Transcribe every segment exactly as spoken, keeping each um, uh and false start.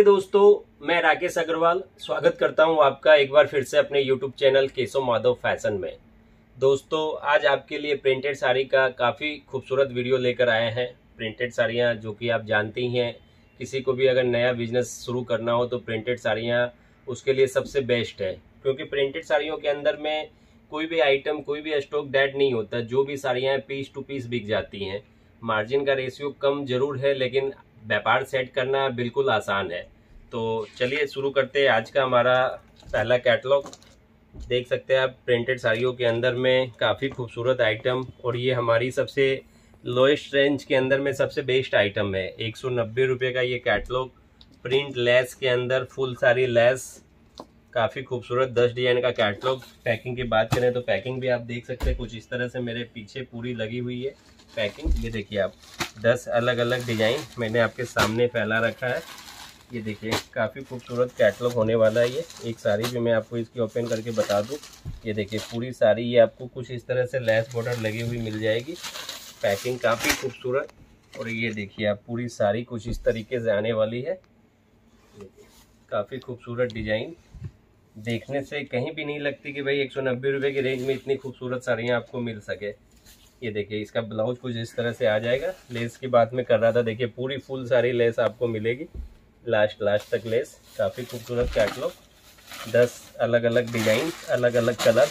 नमस्ते दोस्तों, मैं राकेश अग्रवाल स्वागत करता हूं आपका एक बार फिर से अपने YouTube channel Keshav Madhav fashion में। दोस्तों, आज आपके लिए प्रिंटेड साड़ी का काफ़ी खूबसूरत वीडियो लेकर आए हैं। प्रिंटेड साड़ियां जो कि आप जानती हैं, किसी को भी अगर नया बिजनेस शुरू करना हो तो प्रिंटेड साड़ियां उसके लिए सबसे बेस्ट है, क्योंकि प्रिंटेड साड़ियों के अंदर में कोई भी आइटम, कोई भी स्टॉक डेड नहीं होता। जो भी साड़ियाँ पीस टू पीस बिक जाती हैं। मार्जिन का रेशियो कम जरूर है, लेकिन व्यापार सेट करना बिल्कुल आसान है। तो चलिए शुरू करते हैं आज का हमारा पहला कैटलॉग। देख सकते हैं आप, प्रिंटेड साड़ियों के अंदर में काफ़ी खूबसूरत आइटम, और ये हमारी सबसे लोएस्ट रेंज के अंदर में सबसे बेस्ट आइटम है। एक सौ नब्बे रुपये का ये कैटलॉग, प्रिंट लेस के अंदर फुल सारी लेस, काफ़ी खूबसूरत दस डिजाइन का कैटलॉग। पैकिंग की बात करें तो पैकिंग भी आप देख सकते हैं, कुछ इस तरह से मेरे पीछे पूरी लगी हुई है पैकिंग। ये देखिए आप, दस अलग अलग डिजाइन मैंने आपके सामने फैला रखा है। ये देखिए काफ़ी खूबसूरत कैटलॉग होने वाला है। ये एक साड़ी भी मैं आपको इसकी ओपन करके बता दूं। ये देखिए पूरी साड़ी ये आपको कुछ इस तरह से लेस बॉर्डर लगी हुई मिल जाएगी। पैकिंग काफ़ी खूबसूरत, और ये देखिए आप पूरी साड़ी कुछ इस तरीके से आने वाली है। काफ़ी खूबसूरत डिजाइन, देखने से कहीं भी नहीं लगती कि भाई एक सौ नब्बे रुपये की रेंज में इतनी खूबसूरत साड़ियाँ आपको मिल सके। ये देखिए इसका ब्लाउज कुछ इस तरह से आ जाएगा। लेस की बात मैं कर रहा था, देखिए पूरी फुल सारी लेस आपको मिलेगी, लास्ट लास्ट तक लेस। काफ़ी खूबसूरत कैटलॉग, दस अलग अलग डिजाइन, अलग अलग कलर।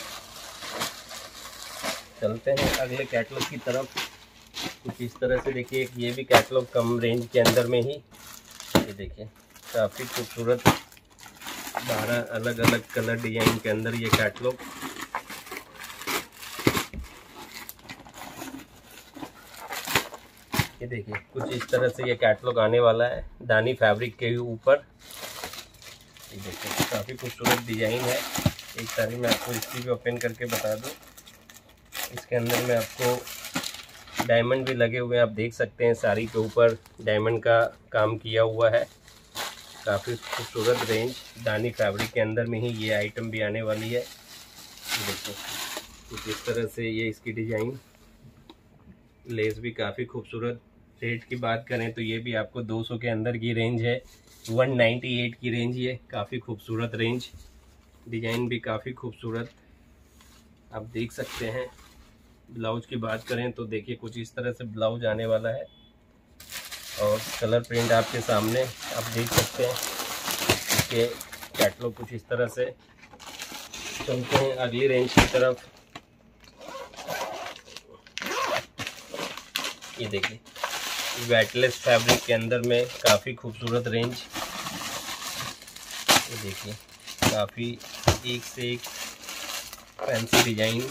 चलते हैं अगले कैटलॉग की तरफ। कुछ इस तरह से देखिए, ये भी कैटलॉग कम रेंज के अंदर में ही। ये देखिए काफ़ी खूबसूरत बारह अलग अलग कलर डिजाइन के अंदर ये कैटलॉग। ये देखिए कुछ इस तरह से ये कैटलॉग आने वाला है, दानी फैब्रिक के ऊपर। ये देखिए काफ़ी खूबसूरत डिजाइन है। एक साड़ी मैं आपको इसकी भी ओपन करके बता दूं। इसके अंदर में आपको डायमंड भी लगे हुए हैं, आप देख सकते हैं साड़ी के ऊपर डायमंड का काम किया हुआ है। काफ़ी खूबसूरत रेंज, दानी फैब्रिक के अंदर में ही ये आइटम भी आने वाली है। देखिए कुछ इस तरह से ये इसकी डिजाइन, लेस भी काफ़ी खूबसूरत। रेट की बात करें तो ये भी आपको दो सौ के अंदर की रेंज है, एक सौ अट्ठानवे की रेंज। ये काफ़ी खूबसूरत रेंज, डिजाइन भी काफ़ी खूबसूरत आप देख सकते हैं। ब्लाउज की बात करें तो देखिए कुछ इस तरह से ब्लाउज आने वाला है, और कलर प्रिंट आपके सामने आप देख सकते हैं। इसके कैटलॉग कुछ इस तरह से। चलते हैं अगली रेंज की तरफ। ये देखिए वेटलेस फैब्रिक के अंदर में काफ़ी खूबसूरत रेंज। ये देखिए काफ़ी एक से एक फैंसी डिजाइन,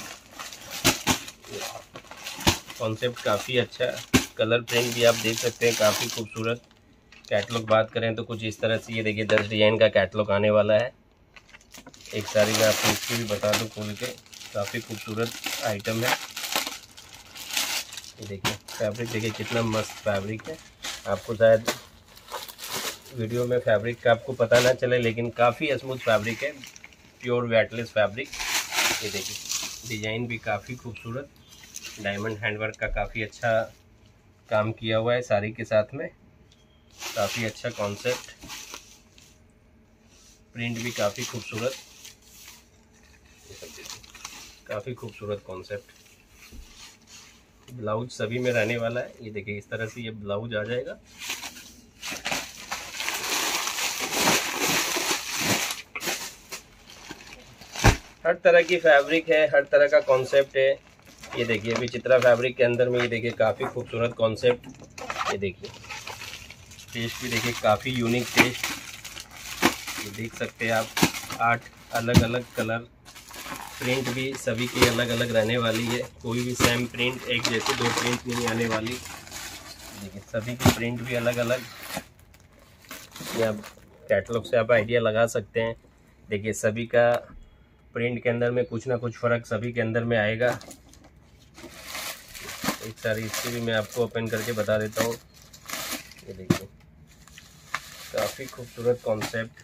कॉन्सेप्ट काफ़ी अच्छा। कलर प्रिंट भी आप देख सकते हैं, काफ़ी खूबसूरत। कैटलॉग बात करें तो कुछ इस तरह से ये देखिए दस डिजाइन का कैटलॉग आने वाला है। एक साड़ी मैं आपको इसकी भी बता दूं खोल के, काफ़ी खूबसूरत आइटम है। ये देखिए फैब्रिक, देखिए कितना मस्त फैब्रिक है। आपको शायद वीडियो में फैब्रिक का आपको पता ना चले, लेकिन काफ़ी स्मूथ फैब्रिक है, प्योर वेटलेस फैब्रिक। ये देखिए डिजाइन भी काफ़ी खूबसूरत, डायमंड हैंडवर्क का काफ़ी अच्छा काम किया हुआ है साड़ी के साथ में। काफ़ी अच्छा कॉन्सेप्ट, प्रिंट भी काफ़ी खूबसूरत, काफ़ी खूबसूरत कॉन्सेप्ट। ब्लाउज सभी में रहने वाला है। ये देखिए इस तरह से ये ब्लाउज आ जाएगा। हर तरह की फैब्रिक है, हर तरह का कॉन्सेप्ट है। ये देखिए विचित्रा फैब्रिक के अंदर में ये देखिए काफ़ी खूबसूरत कॉन्सेप्ट। ये देखिए टेस्ट भी देखिए काफ़ी यूनिक टेस्ट। ये देख सकते हैं आप, आठ अलग अलग कलर, प्रिंट भी सभी की अलग अलग रहने वाली है। कोई भी सेम प्रिंट, एक जैसे दो प्रिंट नहीं आने वाली। देखिए सभी की प्रिंट भी अलग अलग। ये आप कैटलॉग से आप आइडिया लगा सकते हैं। देखिए सभी का प्रिंट के अंदर में कुछ ना कुछ फ़र्क सभी के अंदर में आएगा। एक सारी इसकी भी मैं आपको ओपन करके बता देता हूँ। ये देखिए काफ़ी खूबसूरत कॉन्सेप्ट,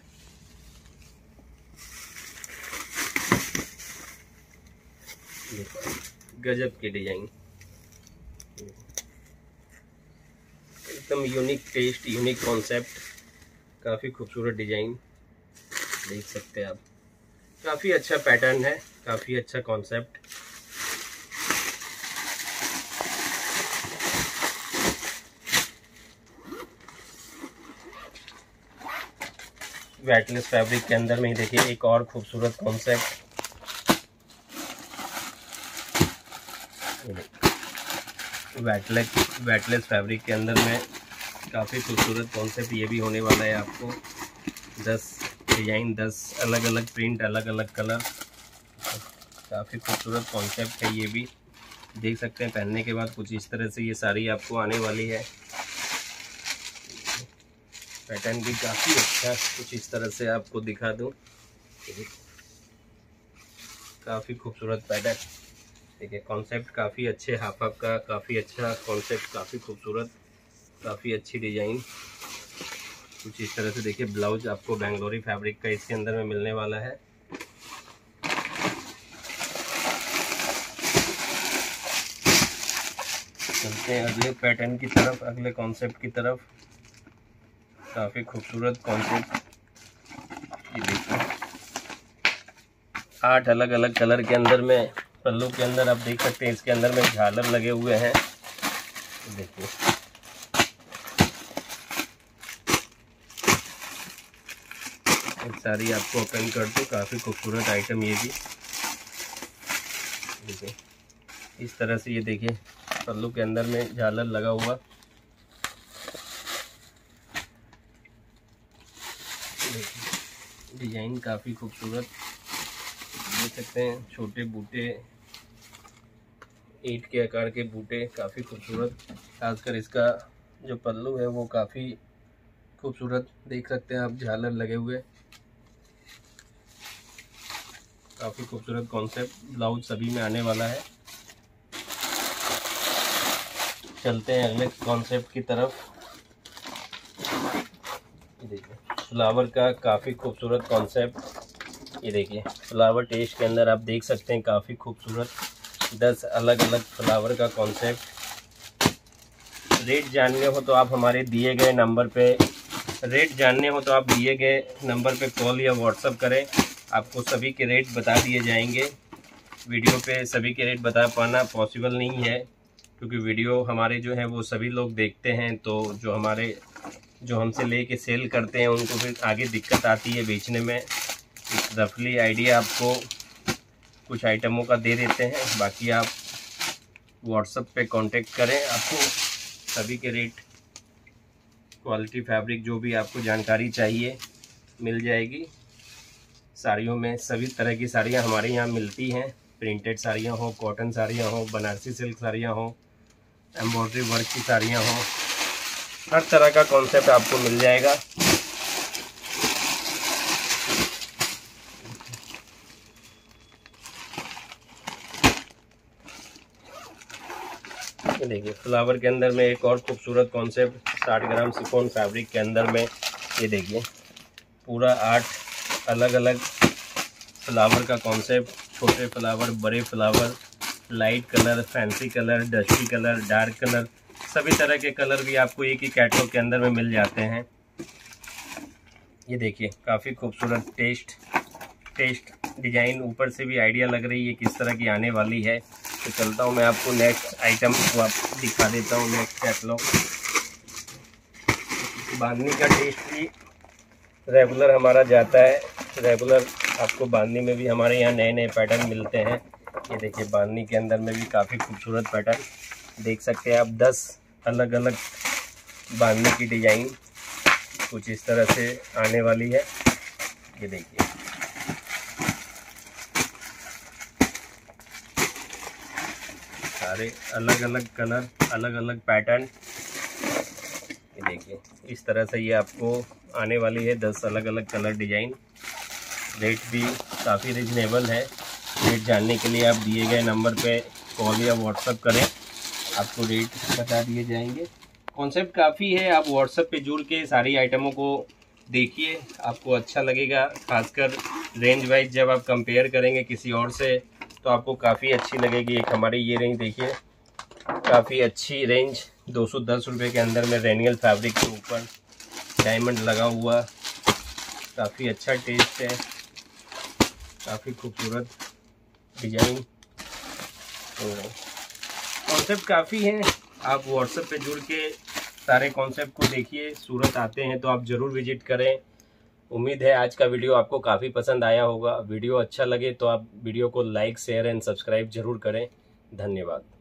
गजब की डिजाइन, एकदम यूनिक टेस्ट, यूनिक कॉन्सेप्ट, काफ़ी खूबसूरत डिजाइन देख सकते हैं आप। काफ़ी अच्छा पैटर्न है, काफ़ी अच्छा कॉन्सेप्ट। वेटलेस फैब्रिक के अंदर में ही देखिए एक और खूबसूरत कॉन्सेप्ट। वेटलेस वेटलेस फैब्रिक के अंदर में काफ़ी खूबसूरत कॉन्सेप्ट ये भी होने वाला है आपको। दस डिजाइन, दस अलग अलग प्रिंट, अलग अलग कलर, काफ़ी खूबसूरत कॉन्सेप्ट है ये भी। देख सकते हैं पहनने के बाद कुछ इस तरह से ये साड़ी आपको आने वाली है। पैटर्न भी काफ़ी अच्छा, कुछ इस तरह से आपको दिखा दूं। काफ़ी खूबसूरत पैटर्न, देखिए कॉन्सेप्ट काफ़ी अच्छे, हाफ हाफ का काफ़ी अच्छा कॉन्सेप्ट, काफ़ी खूबसूरत, काफ़ी अच्छी डिजाइन। कुछ इस तरह से देखिए ब्लाउज आपको बेंगलोरी फैब्रिक का इसके अंदर में मिलने वाला है। चलते हैं अगले पैटर्न की तरफ, अगले कॉन्सेप्ट की तरफ। काफ़ी खूबसूरत कॉन्सेप्ट, ये देखिए आठ अलग अलग कलर के अंदर में पल्लू के अंदर आप देख सकते हैं, इसके अंदर में झालर लगे हुए हैं। देखिए एक साड़ी आपको ओपन कर दूं, काफ़ी खूबसूरत आइटम ये भी। देखिए इस तरह से ये देखिए पल्लू के अंदर में झालर लगा हुआ। डिजाइन काफ़ी खूबसूरत देख सकते हैं, छोटे बूटे, ईंट के आकार के बूटे, काफ़ी खूबसूरत। खासकर इसका जो पल्लू है वो काफ़ी खूबसूरत देख सकते हैं आप, झालर लगे हुए, काफ़ी खूबसूरत कॉन्सेप्ट। ब्लाउज सभी में आने वाला है। चलते हैं अगले कॉन्सेप्ट की तरफ। देखिए फ्लावर का काफ़ी खूबसूरत कॉन्सेप्ट, ये देखिए फ्लावर टेस्ट के अंदर आप देख सकते हैं, काफ़ी खूबसूरत दस अलग अलग फ्लावर का कॉन्सेप्ट। रेट जानने हो तो आप हमारे दिए गए नंबर पे रेट जानने हो तो आप दिए गए नंबर पे कॉल या व्हाट्सअप करें, आपको सभी के रेट बता दिए जाएंगे। वीडियो पे सभी के रेट बता पाना पॉसिबल नहीं है, क्योंकि वीडियो हमारे जो है वो सभी लोग देखते हैं, तो जो हमारे जो हमसे ले के सेल करते हैं उनको फिर आगे दिक्कत आती है बेचने में। रफली आइडिया आपको कुछ आइटमों का दे देते हैं, बाकी आप व्हाट्सएप पे कांटेक्ट करें, आपको सभी के रेट, क्वालिटी, फैब्रिक जो भी आपको जानकारी चाहिए मिल जाएगी। साड़ियों में सभी तरह की साड़ियाँ हमारे यहाँ मिलती हैं, प्रिंटेड साड़ियाँ हो, कॉटन साड़ियाँ हो, बनारसी सिल्क साड़ियाँ हो, एम्ब्रॉयडरी वर्क की साड़ियाँ हो, हर तरह का कॉन्सेप्ट आपको मिल जाएगा। देखिए फ्लावर के अंदर में एक और खूबसूरत कॉन्सेप्ट, साठ ग्राम शिफॉन फैब्रिक के अंदर में, ये देखिए पूरा आठ अलग अलग फ्लावर का कॉन्सेप्ट। छोटे फ्लावर, बड़े flower, light colour, fancy colour, dusty colour, dark colour, सभी तरह के कलर भी आपको एक ही कैटलॉग के अंदर में मिल जाते हैं। ये देखिए काफ़ी खूबसूरत टेस्ट टेस्ट डिजाइन, ऊपर से भी आइडिया लग रही है किस तरह की आने वाली है। तो चलता हूँ मैं आपको नेक्स्ट आइटम को आप दिखा देता हूँ, नेक्स्ट कैटलॉग। बांधनी का टेस्ट भी रेगुलर हमारा जाता है, रेगुलर आपको बांधनी में भी हमारे यहाँ नए नए पैटर्न मिलते हैं। ये देखिए बांधनी के अंदर में भी काफ़ी खूबसूरत पैटर्न देख सकते हैं आप, दस अलग अलग बांधनी की डिजाइन कुछ इस तरह से आने वाली है। ये देखिए सारे अलग अलग कलर, अलग अलग पैटर्न, ये देखिए इस तरह से ये आपको आने वाली है, दस अलग अलग कलर डिजाइन। रेट भी काफ़ी रिजनेबल है। रेट जानने के लिए आप दिए गए नंबर पे कॉल या व्हाट्सअप करें, आपको रेट बता दिए जाएंगे। कॉन्सेप्ट काफ़ी है, आप व्हाट्सएप पे जुड़ के सारी आइटमों को देखिए, आपको अच्छा लगेगा। खासकर रेंज वाइज जब आप कंपेयर करेंगे किसी और से तो आपको काफ़ी अच्छी लगेगी। एक हमारी ये रेंज देखिए, काफ़ी अच्छी रेंज, दो सौ दस रुपये के अंदर में रेनियल फैब्रिक के ऊपर डायमंड लगा हुआ, काफ़ी अच्छा टेस्ट है, काफ़ी खूबसूरत डिजाइन। तो कॉन्सेप्ट काफ़ी हैं, आप व्हाट्सएप पे जुड़ के सारे कॉन्सेप्ट को देखिए। सूरत आते हैं तो आप ज़रूर विजिट करें। उम्मीद है आज का वीडियो आपको काफ़ी पसंद आया होगा। वीडियो अच्छा लगे तो आप वीडियो को लाइक, शेयर एंड सब्सक्राइब जरूर करें। धन्यवाद।